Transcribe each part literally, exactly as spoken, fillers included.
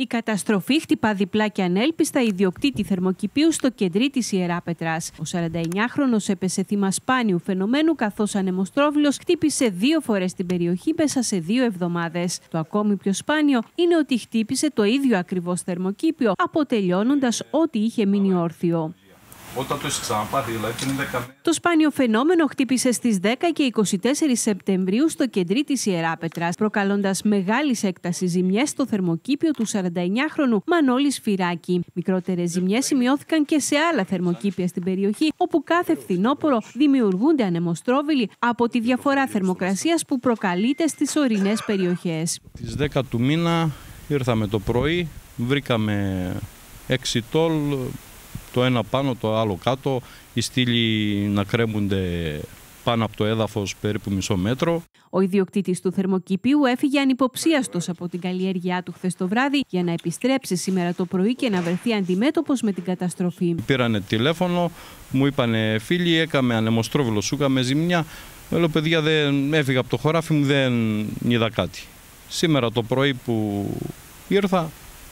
Η καταστροφή χτυπά διπλά και ανέλπιστα ιδιοκτήτη θερμοκηπίου στο κεντρί της Ιεράπετρας. Ο σαρανταεννιάχρονος έπεσε θύμα σπάνιου φαινομένου, καθώς ανεμοστρόβιλος χτύπησε δύο φορές την περιοχή μέσα σε δύο εβδομάδες. Το ακόμη πιο σπάνιο είναι ότι χτύπησε το ίδιο ακριβώς θερμοκήπιο, αποτελειώνοντας ό,τι είχε μείνει όρθιο. Όταν το έχεις ξαναπάθει, δηλαδή πριν δέκα μέρες. Το σπάνιο φαινόμενο χτύπησε στις δέκα και είκοσι τέσσερις Σεπτεμβρίου στο κεντρί της Ιεράπετρας, προκαλώντας μεγάλης έκτασης ζημιές στο θερμοκήπιο του σαρανταεννιάχρονου Μανώλη Σφυράκη. Μικρότερες ζημιές σημειώθηκαν και σε άλλα θερμοκήπια στην περιοχή, όπου κάθε φθινόπωρο δημιουργούνται ανεμοστρόβιλοι από τη διαφορά θερμοκρασίας που προκαλείται στις ορεινές περιοχές. Τις δέκα του μήνα ήρθαμε το πρωί, βρήκαμε έξι τόλ. Το ένα πάνω, το άλλο κάτω, οι στήλοι να κρέμονται πάνω από το έδαφος περίπου μισό μέτρο. Ο ιδιοκτήτης του θερμοκηπίου έφυγε ανυποψίαστος από την καλλιέργειά του χθες το βράδυ για να επιστρέψει σήμερα το πρωί και να βρεθεί αντιμέτωπος με την καταστροφή. Πήρανε τηλέφωνο, μου είπανε φίλοι, έκαμε ανεμοστρόβιλο, σου έκαμε ζημιά. Λέω παιδιά, δεν έφυγα από το χωράφι μου, δεν είδα κάτι. Σήμερα το πρωί που ήρθα,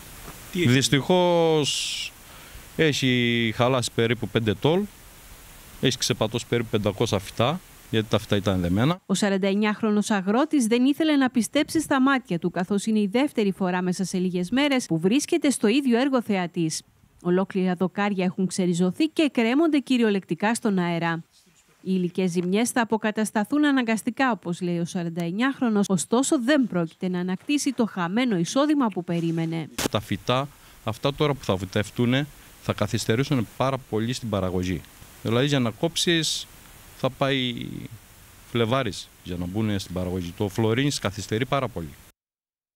δυστυχώς έχει χαλάσει περίπου πέντε τόλ, έχει ξεπατώσει περίπου πεντακόσια φυτά, γιατί τα φυτά ήταν δεμένα. Ο σαρανταεννιάχρονος αγρότης δεν ήθελε να πιστέψει στα μάτια του, καθώς είναι η δεύτερη φορά μέσα σε λίγες μέρες που βρίσκεται στο ίδιο έργο θεατής. Ολόκληρα δοκάρια έχουν ξεριζωθεί και κρέμονται κυριολεκτικά στον αέρα. Οι υλικές ζημιές θα αποκατασταθούν αναγκαστικά, όπως λέει ο σαρανταεννιάχρονος, ωστόσο δεν πρόκειται να ανακτήσει το χαμένο εισόδημα που περίμενε. Τα φυτά, αυτά τώρα που θα βουτευτούν, θα καθυστερήσουν πάρα πολύ στην παραγωγή. Δηλαδή για να κόψεις θα πάει Φλεβάρης για να μπουν στην παραγωγή. Το Φλωρίνης καθυστερεί πάρα πολύ.